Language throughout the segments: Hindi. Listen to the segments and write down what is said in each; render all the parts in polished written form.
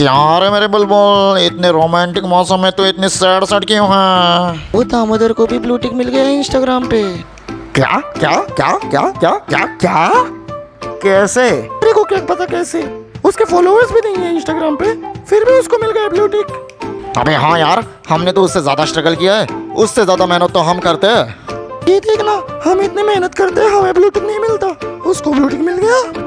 क्या रे मेरे बुलबुल, इतने रोमांटिक मौसम में तो इतनी सैड सैड क्यों है? वो दामोदर को भी ब्लू टिक मिल गया है इंस्टाग्राम पे। क्या क्या क्या क्या क्या क्या क्या कैसे? मेरे को क्या पता कैसे, उसके फॉलोअर्स भी नहीं है इंस्टाग्राम पे, फिर भी उसको मिल गया ब्लू टिक। अबे हाँ यार, हमने तो उससे ज्यादा स्ट्रगल किया है, उससे ज्यादा मेहनत तो हम करते हैं। ये देखना, हम इतनी मेहनत करते हैं, हमें ब्लू टिक नहीं मिलता, उसको ब्लू टिक मिल गया।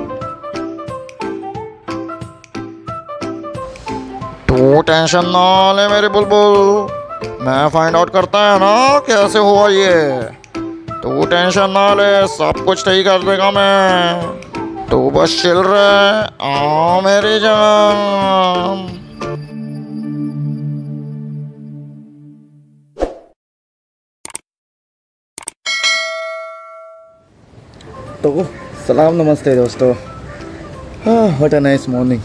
तू टेंशन ना ले मेरे बुलबुल, मैं फाइंड आउट करता है ना कैसे हुआ ये। तू टेंशन ना ले, सब कुछ ठीक कर देगा मैं, तू बस चिल रहे। आ मेरी जान। तो सलाम नमस्ते दोस्तों। हाँ, व्हाट अ नाइस मॉर्निंग।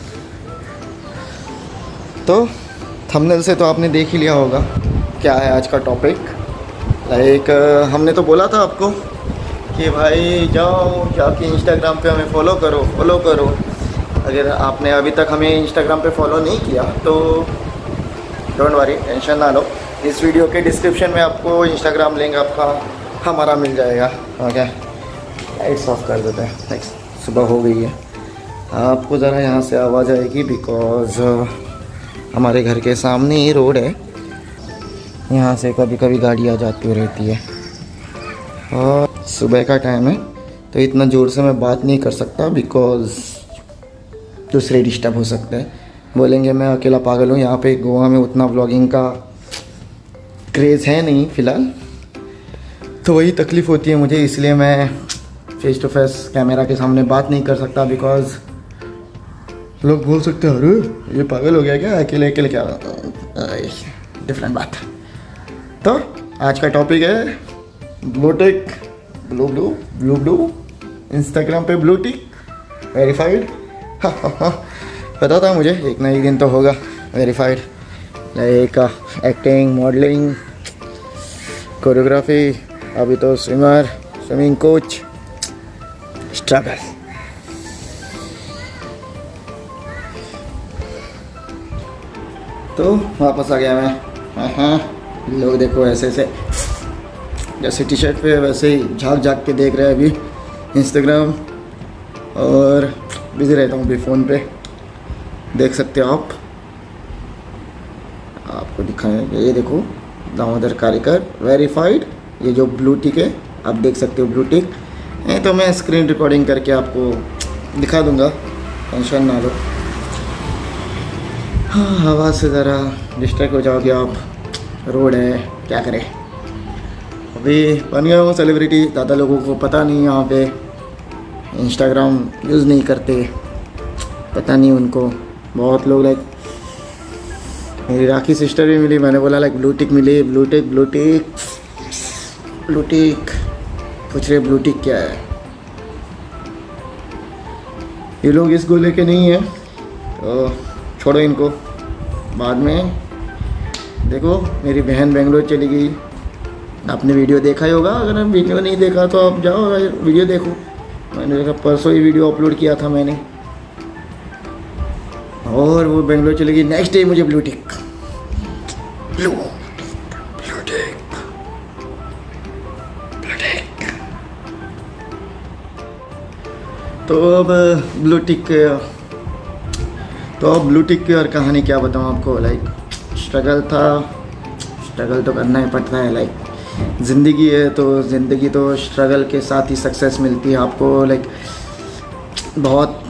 तो थंबनेल से तो आपने देख ही लिया होगा क्या है आज का टॉपिक। हमने तो बोला था आपको कि भाई जाओ जाके इंस्टाग्राम पे हमें फॉलो करो। अगर आपने अभी तक हमें इंस्टाग्राम पे फॉलो नहीं किया तो डोंट वरी, टेंशन ना लो। इस वीडियो के डिस्क्रिप्शन में आपको इंस्टाग्राम लिंक आपका हमारा मिल जाएगा। ओके, लाइट्स ऑफ कर देते हैं। नेक्स्ट, सुबह हो गई है, आपको ज़रा यहाँ से आवाज़ आएगी बिकॉज़ हमारे घर के सामने ही रोड है, यहाँ से कभी कभी गाड़ियाँ जाती रहती है और सुबह का टाइम है तो इतना ज़ोर से मैं बात नहीं कर सकता बिकॉज़ दूसरे डिस्टर्ब हो सकते हैं, बोलेंगे मैं अकेला पागल हूँ। यहाँ पे गोवा में उतना व्लॉगिंग का क्रेज़ है नहीं फ़िलहाल, तो वही तकलीफ़ होती है मुझे, इसलिए मैं फेस टू फेस कैमरा के सामने बात नहीं कर सकता बिकॉज़ लोग बोल सकते हैं अरे ये पागल हो गया क्या, अकेले क्या। डिफरेंट बात। तो आज का टॉपिक है ब्लू टिक, ब्लू इंस्टाग्राम पे ब्लू टिक वेरीफाइड। पता था मुझे एक ना एक दिन तो होगा verified. Like acting, modelling, choreography, अभी तो स्विमिंग कोच, स्ट्रगल। तो वापस आ गया मैं। हाँ, लोग देखो ऐसे जैसे टी शर्ट पे वैसे ही झाँक के देख रहे हैं अभी इंस्टाग्राम, और बिज़ी रहता हूँ अभी फ़ोन पे, देख सकते हो आप। आपको दिखाएंगे, ये देखो दामोदर कारीकर वेरीफाइड, ये जो ब्लू टिक है आप देख सकते हो ब्लू टिक। नहीं तो मैं स्क्रीन रिकॉर्डिंग करके आपको दिखा दूँगा, टेंशन ना लो। हाँ, आवाज़ से ज़रा डिस्ट्रैक्ट हो जाओगे आप, रोड है क्या करें। अभी बन गया हूँ सेलिब्रिटी, ज़्यादा लोगों को पता नहीं यहाँ पे इंस्टाग्राम यूज़ नहीं करते, पता नहीं उनको। बहुत लोग लाइक मेरी राखी सिस्टर भी मिली, मैंने बोला लाइक ब्लू टिक मिली, ब्लू टिक पूछ रहे ब्लू टिक क्या है। ये लोग इसको लेके नहीं है तो छोड़ो इनको, बाद में। देखो मेरी बहन बेंगलोर चली गई, आपने वीडियो देखा ही होगा, अगर वीडियो नहीं देखा तो आप जाओ वीडियो देखो। मैंने देखा परसों ही वीडियो अपलोड किया था मैंने, और वो बेंगलोर चली गई, नेक्स्ट डे मुझे ब्लू टिक। तो अब ब्लू टिक की और कहानी क्या बताऊँ आपको। लाइक स्ट्रगल तो करना ही पड़ता है। लाइक ज़िंदगी है तो ज़िंदगी तो स्ट्रगल के साथ ही सक्सेस मिलती है आपको। लाइक बहुत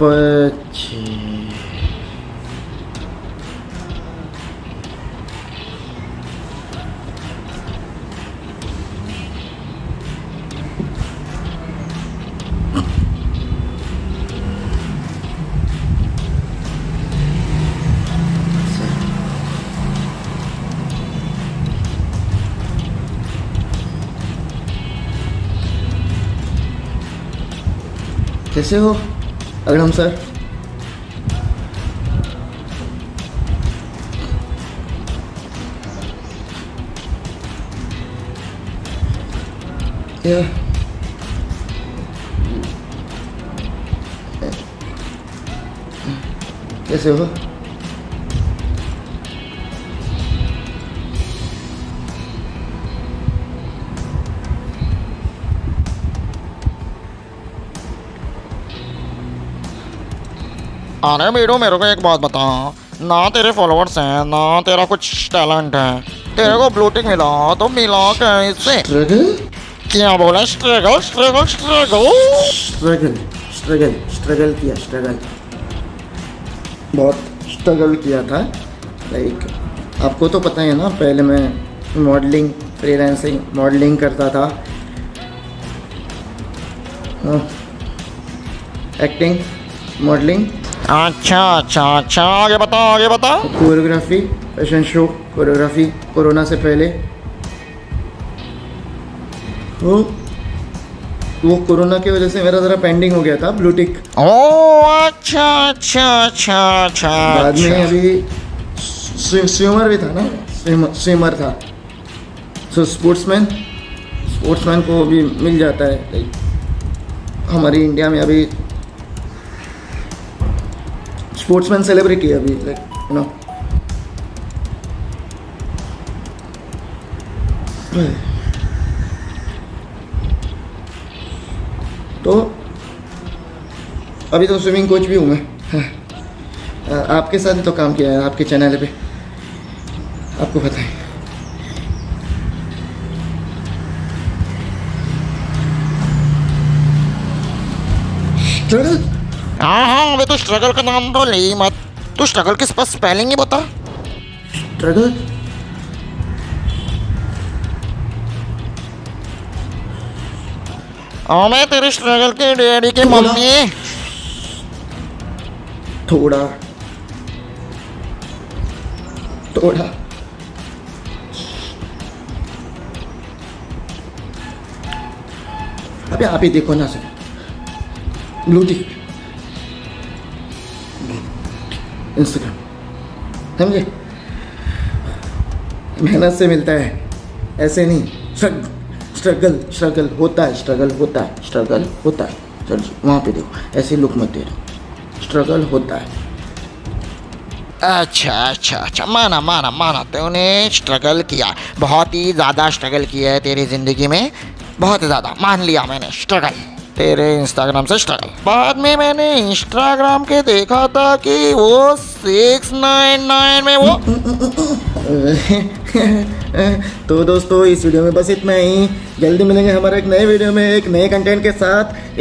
कैसे हो अगड़म सर? कैसे हो? अरे बेटू मेरे को एक बात बता, ना तेरे फॉलोअर्स हैं ना तेरा कुछ टैलेंट है, तेरे को ब्लू टिक मिला तो मिला क्या इससे? स्ट्रगल क्या बोला? Struggle struggle struggle struggle struggle struggle किया, स्ट्रगल बहुत स्ट्रगल किया था। लाइक आपको तो पता है ना, पहले मैं मॉडलिंग फ्रीलांसिंग मॉडलिंग करता था, एक्टिंग मॉडलिंग। अच्छा अच्छा अच्छा, आगे बता आगे बता। Choreography, fashion show choreography corona से पहले। वो कोरोना की वजह से मेरा ज़रा पेंडिंग हो गया था ब्लू टिक। ओ अच्छा अच्छा अच्छा अच्छा। बाद में अभी स्विमर भी था ना, स्विमर था। सो स्पोर्ट्समैन को भी मिल जाता है। लाइक हमारी इंडिया में अभी स्पोर्ट्समैन सेलिब्रिटी है अभी, लाइक यू नो। तो अभी तो स्विमिंग कोच भी हूँ मैं। आपके साथ ही तो काम किया है, आपके चैनल पे, आपको पता है। स्ट्रगल, हाँ हाँ, अबे तो स्ट्रगल का नाम तो ले ही मत। तू स्ट्रगल की स्पेलिंग ही बता। स्ट्रगल मैं तेरे स्ट्रगल के डैडी की मम्मी। थोड़ा थोड़ा अबे आप ही देखो ना सर, ब्लू टिक इंस्टाग्राम, समझे? मेहनत से मिलता है, ऐसे नहीं। स्ट्रगल स्ट्रगल होता है, स्ट्रगल होता है, स्ट्रगल होता है। चल वहाँ पे देखो, ऐसे लुक मत दे रहा, स्ट्रगल होता है। अच्छा अच्छा अच्छा, माना माना माना, तूने स्ट्रगल किया, बहुत ही ज़्यादा स्ट्रगल किया है तेरी ज़िंदगी में, बहुत ज़्यादा। मान लिया मैंने स्ट्रगल, तेरे इंस्टाग्राम से स्ट्रगल। बाद में मैंने इंस्टाग्राम के देखा था कि वो 699 में वो तो दोस्तों इस वीडियो में बस इतना ही। जल्दी मिलेंगे हमारे एक नए वीडियो में एक नए कंटेंट के साथ।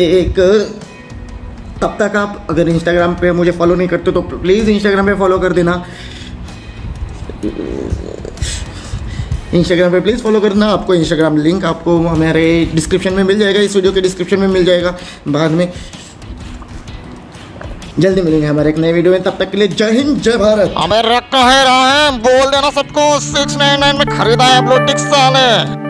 तब तक आप अगर इंस्टाग्राम पे मुझे फॉलो नहीं करते तो प्लीज़ इंस्टाग्राम पे फॉलो कर देना। इंस्टाग्राम पे प्लीज़ फॉलो करना। आपको इंस्टाग्राम लिंक आपको हमारे डिस्क्रिप्शन में मिल जाएगा, इस वीडियो के डिस्क्रिप्शन में मिल जाएगा बाद में। जल्दी मिलेंगे हमारे एक नए वीडियो में, तब तक के लिए जय हिंद जय भारत। हमें रखा है बोल देना सबको 699 में खरीदा है ब्लू टिक साले।